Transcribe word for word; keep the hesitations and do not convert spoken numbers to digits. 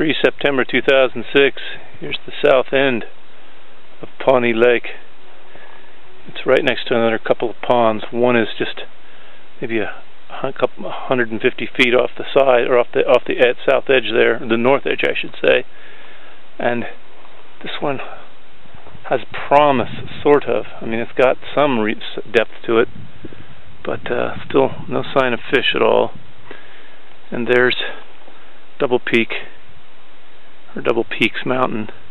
three September two thousand six. Here's the south end of Pawnee Lake. It's right next to another couple of ponds. One is just maybe a couple one hundred fifty feet off the side, or off the off the ed south edge there, the north edge, I should say. And this one has promise, sort of. I mean, it's got some re depth to it, but uh, still no sign of fish at all. And there's Double Peak, or Double Peaks Mountain.